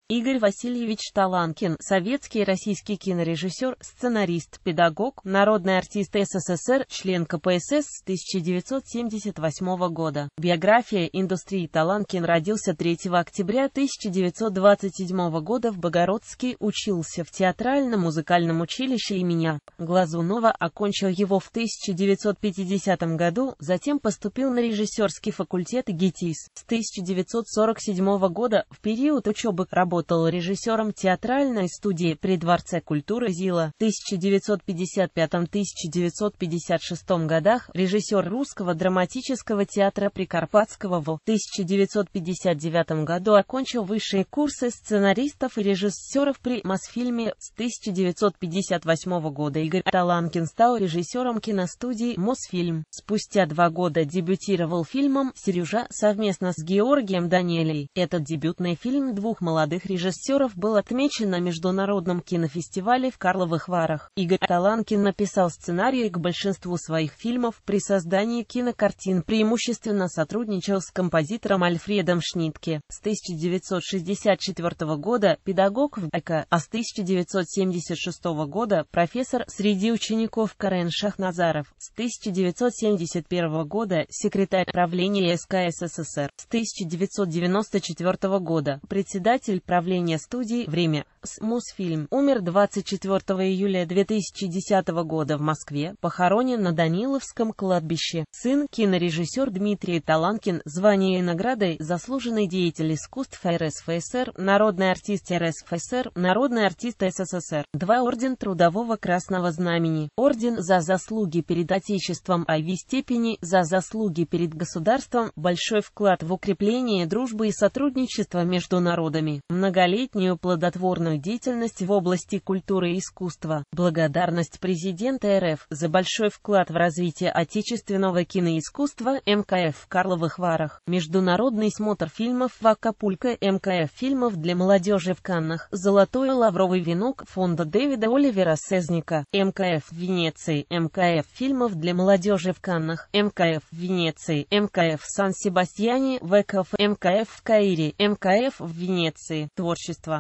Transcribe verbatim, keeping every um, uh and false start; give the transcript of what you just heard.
Игорь Васильевич Таланкин, советский и российский кинорежиссер, сценарист, педагог, народный артист СССР, член ка пэ эс эс с тысяча девятьсот семьдесят восьмого года. Биография. Индустрии. Таланкин родился третьего октября тысяча девятьсот двадцать седьмого года в Богородске, учился в театрально-музыкальном училище имени Глазунова, окончил его в тысяча девятьсот пятидесятом году, затем поступил на режиссерский факультет ГИТИС. С тысяча девятьсот сорок седьмого года, в период учебы, работал режиссером театральной студии при Дворце культуры ЗИЛа. В тысяча девятьсот пятьдесят пятом — тысяча девятьсот пятьдесят шестом годах режиссер Русского драматического театра Прикарпатского. В тысяча девятьсот пятьдесят девятом году окончил высшие курсы сценаристов и режиссеров при Мосфильме. С тысяча девятьсот пятьдесят восьмого года Игорь Таланкин стал режиссером киностудии Мосфильм. Спустя два года дебютировал фильмом «Сережа» совместно с Георгием Данелией. Этот дебютный фильм двух молодых режиссеров был отмечен на Международном кинофестивале в Карловых Варах. Игорь Таланкин написал сценарии к большинству своих фильмов. При создании кинокартин преимущественно сотрудничал с композитором Альфредом Шнитке. С тысяча девятьсот шестьдесят четвёртого года педагог в ГК, а с тысяча девятьсот семьдесят шестого года профессор среди учеников Карен Шахназаров. С тысяча девятьсот семьдесят первого года секретарь правления эс ка эс эс эс эр. С тысяча девятьсот девяносто четвёртого года председатель правления студии «Время». С Мосфильм. Умер двадцать четвёртого июля две тысячи десятого года в Москве, похоронен на Даниловском кладбище. Сын, кинорежиссер Дмитрий Таланкин, звание и наградой «Заслуженный деятель искусств эр эс эф эс эр», «Народный артист эр эс эф эс эр», «Народный артист эс эс эс эр». Два Орден Трудового Красного Знамени, Орден «За заслуги перед Отечеством», а в степени «За заслуги перед государством», большой вклад в укрепление дружбы и сотрудничества между народами, многолетнюю плодотворную деятельность в области культуры и искусства, благодарность президента эр эф за большой вклад в развитие отечественного киноискусства эм ка эф в Карловых Варах, международный смотр фильмов в Акапулько, эм ка эф фильмов для молодежи в Каннах, Золотой лавровый венок фонда Дэвида Оливера Сезника, эм ка эф в Венеции, эм ка эф фильмов для молодежи в Каннах, эм ка эф в Венеции, эм ка эф в Сан-Себастьяне, вэ ка эф, эм ка эф в Каире, эм ка эф в Венеции. Творчество.